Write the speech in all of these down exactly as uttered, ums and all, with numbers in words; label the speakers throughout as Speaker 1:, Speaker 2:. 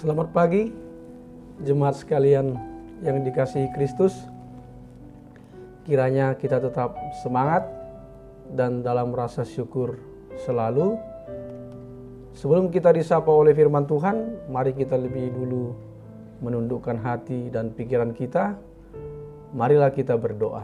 Speaker 1: Selamat pagi, jemaat sekalian yang dikasihi Kristus. Kiranya kita tetap semangat dan dalam rasa syukur selalu. Sebelum kita disapa oleh firman Tuhan, mari kita lebih dulu menundukkan hati dan pikiran kita. Marilah kita berdoa.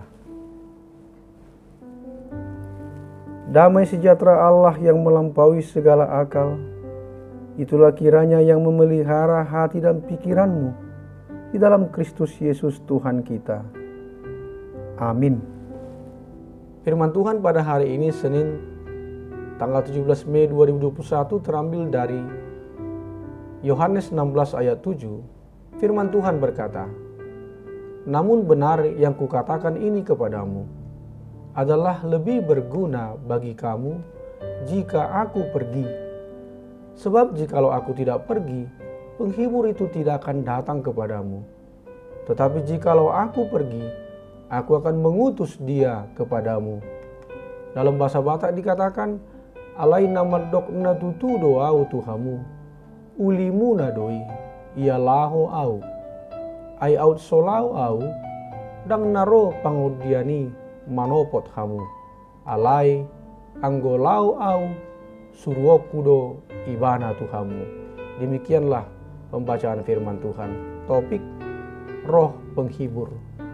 Speaker 1: Damai sejahtera Allah yang melampaui segala akal, itulah kiranya yang memelihara hati dan pikiranmu di dalam Kristus Yesus Tuhan kita. Amin. Firman Tuhan pada hari ini Senin tanggal tujuh belas Mei dua ribu dua puluh satu terambil dari Yohanes enam belas ayat tujuh. Firman Tuhan berkata, "Namun benar yang kukatakan ini kepadamu adalah lebih berguna bagi kamu jika aku pergi. Sebab jikalau aku tidak pergi, penghibur itu tidak akan datang kepadamu. Tetapi jikalau aku pergi, aku akan mengutus dia kepadamu." Dalam bahasa Batak dikatakan, "Alai namadok na tutu doau tuhamu, ulimu na doi, ia laho au, ai aut solau au, dang naro pangudiani manopot hamu, alai anggolau au, suruokudo ibana Tuhamu." Demikianlah pembacaan firman Tuhan. Topik Roh Penghibur.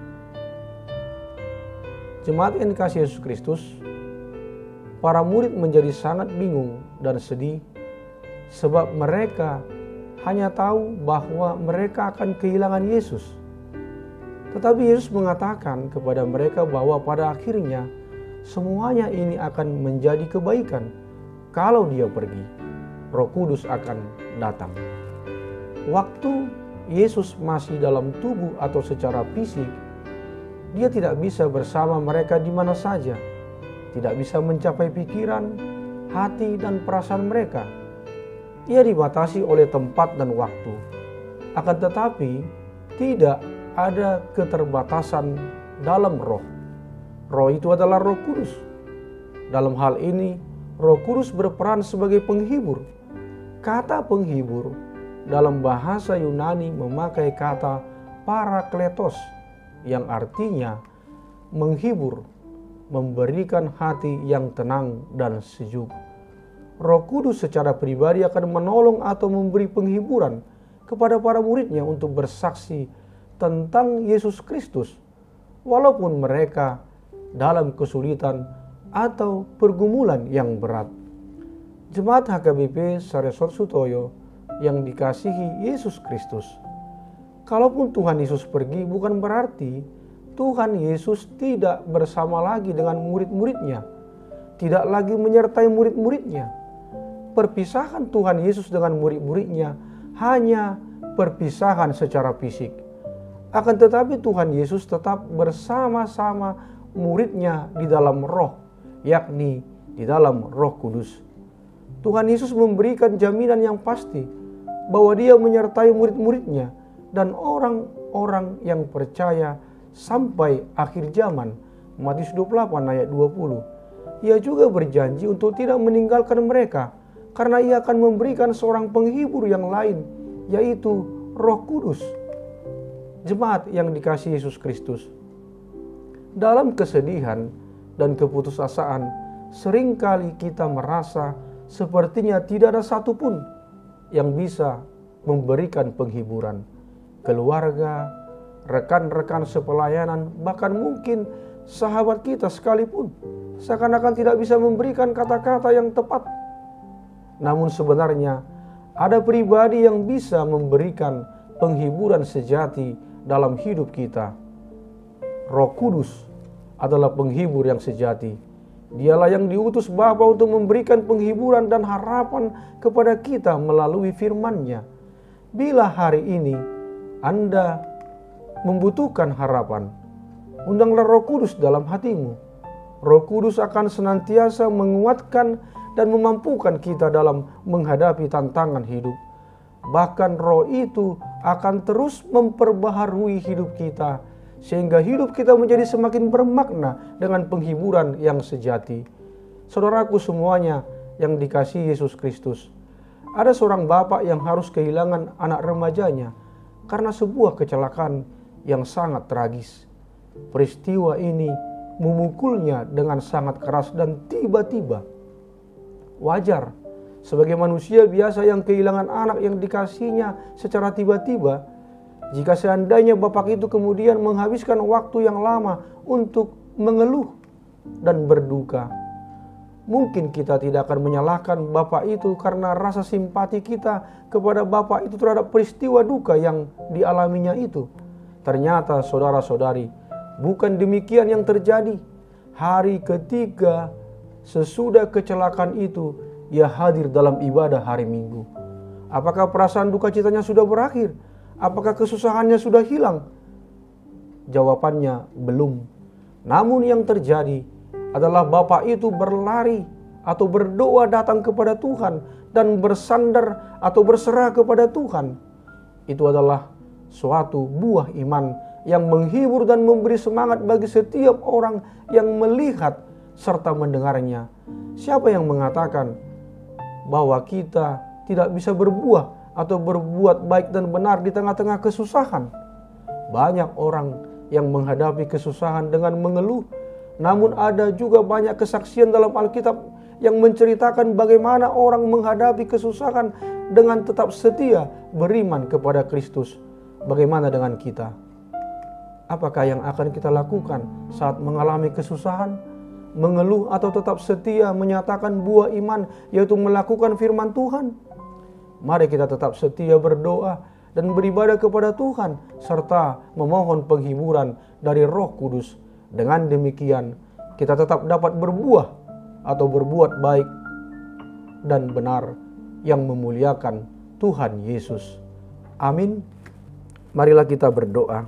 Speaker 1: Jemaat yang dikasihi Yesus Kristus, para murid menjadi sangat bingung dan sedih sebab mereka hanya tahu bahwa mereka akan kehilangan Yesus. Tetapi Yesus mengatakan kepada mereka bahwa pada akhirnya semuanya ini akan menjadi kebaikan kalau dia pergi. Roh Kudus akan datang. Waktu Yesus masih dalam tubuh atau secara fisik, dia tidak bisa bersama mereka di mana saja. Tidak bisa mencapai pikiran, hati, dan perasaan mereka. Ia dibatasi oleh tempat dan waktu. Akan tetapi, tidak ada keterbatasan dalam roh. Roh itu adalah Roh Kudus. Dalam hal ini, Roh Kudus berperan sebagai penghibur. Kata penghibur dalam bahasa Yunani memakai kata parakletos yang artinya menghibur, memberikan hati yang tenang dan sejuk. Roh Kudus secara pribadi akan menolong atau memberi penghiburan kepada para muridnya untuk bersaksi tentang Yesus Kristus, walaupun mereka dalam kesulitan atau pergumulan yang berat. Jemaat H K B P Saresor Sutoyo yang dikasihi Yesus Kristus, kalaupun Tuhan Yesus pergi bukan berarti Tuhan Yesus tidak bersama lagi dengan murid-muridnya, tidak lagi menyertai murid-muridnya. Perpisahan Tuhan Yesus dengan murid-muridnya hanya perpisahan secara fisik. Akan tetapi Tuhan Yesus tetap bersama-sama muridnya di dalam roh, yakni di dalam Roh Kudus. Tuhan Yesus memberikan jaminan yang pasti bahwa dia menyertai murid-muridnya dan orang-orang yang percaya sampai akhir zaman. Matius dua puluh delapan ayat dua puluh. Ia juga berjanji untuk tidak meninggalkan mereka karena ia akan memberikan seorang penghibur yang lain, yaitu Roh Kudus. Jemaat yang dikasihi Yesus Kristus, dalam kesedihan dan keputusasaan seringkali kita merasa sepertinya tidak ada satupun yang bisa memberikan penghiburan. Keluarga, rekan-rekan sepelayanan, bahkan mungkin sahabat kita sekalipun seakan-akan tidak bisa memberikan kata-kata yang tepat. Namun sebenarnya ada pribadi yang bisa memberikan penghiburan sejati dalam hidup kita. Roh Kudus adalah penghibur yang sejati. Dialah yang diutus Bapa untuk memberikan penghiburan dan harapan kepada kita melalui firman-Nya. Bila hari ini Anda membutuhkan harapan, undanglah Roh Kudus dalam hatimu. Roh Kudus akan senantiasa menguatkan dan memampukan kita dalam menghadapi tantangan hidup. Bahkan Roh itu akan terus memperbaharui hidup kita, sehingga hidup kita menjadi semakin bermakna dengan penghiburan yang sejati. Saudaraku semuanya yang dikasihi Yesus Kristus, Ada seorang bapak yang harus kehilangan anak remajanya karena sebuah kecelakaan yang sangat tragis. Peristiwa ini memukulnya dengan sangat keras dan tiba-tiba. Wajar, sebagai manusia biasa yang kehilangan anak yang dikasihnya secara tiba-tiba, jika seandainya bapak itu kemudian menghabiskan waktu yang lama untuk mengeluh dan berduka. Mungkin kita tidak akan menyalahkan bapak itu karena rasa simpati kita kepada bapak itu terhadap peristiwa duka yang dialaminya itu. Ternyata saudara-saudari, bukan demikian yang terjadi. Hari ketiga sesudah kecelakaan itu, ia hadir dalam ibadah hari Minggu. Apakah perasaan duka citanya sudah berakhir? Apakah kesusahannya sudah hilang? Jawabannya belum. Namun yang terjadi adalah bapak itu berlari atau berdoa datang kepada Tuhan dan bersandar atau berserah kepada Tuhan. Itu adalah suatu buah iman yang menghibur dan memberi semangat bagi setiap orang yang melihat serta mendengarnya. Siapa yang mengatakan bahwa kita tidak bisa berbuah atau berbuat baik dan benar di tengah-tengah kesusahan? Banyak orang yang menghadapi kesusahan dengan mengeluh. Namun ada juga banyak kesaksian dalam Alkitab yang menceritakan bagaimana orang menghadapi kesusahan dengan tetap setia beriman kepada Kristus. Bagaimana dengan kita? Apakah yang akan kita lakukan saat mengalami kesusahan? Mengeluh atau tetap setia menyatakan buah iman, yaitu melakukan firman Tuhan? Mari kita tetap setia berdoa dan beribadah kepada Tuhan serta memohon penghiburan dari Roh Kudus. Dengan demikian, kita tetap dapat berbuah atau berbuat baik dan benar yang memuliakan Tuhan Yesus. Amin. Marilah kita berdoa.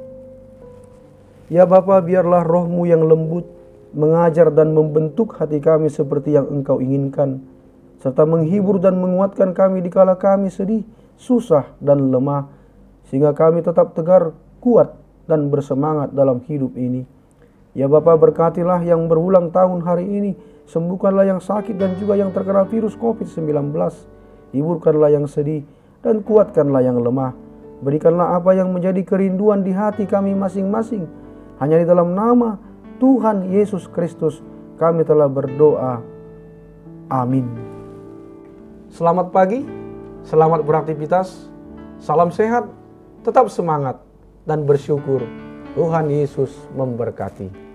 Speaker 1: Ya Bapa, biarlah Roh-Mu yang lembut mengajar dan membentuk hati kami seperti yang Engkau inginkan, serta menghibur dan menguatkan kami dikala kami sedih, susah dan lemah, sehingga kami tetap tegar, kuat dan bersemangat dalam hidup ini. Ya Bapa, berkatilah yang berulang tahun hari ini, sembuhkanlah yang sakit dan juga yang terkena virus covid sembilan belas, hiburkanlah yang sedih dan kuatkanlah yang lemah. Berikanlah apa yang menjadi kerinduan di hati kami masing-masing. Hanya di dalam nama Tuhan Yesus Kristus kami telah berdoa. Amin. Selamat pagi, selamat beraktivitas, salam sehat, tetap semangat dan bersyukur. Tuhan Yesus memberkati.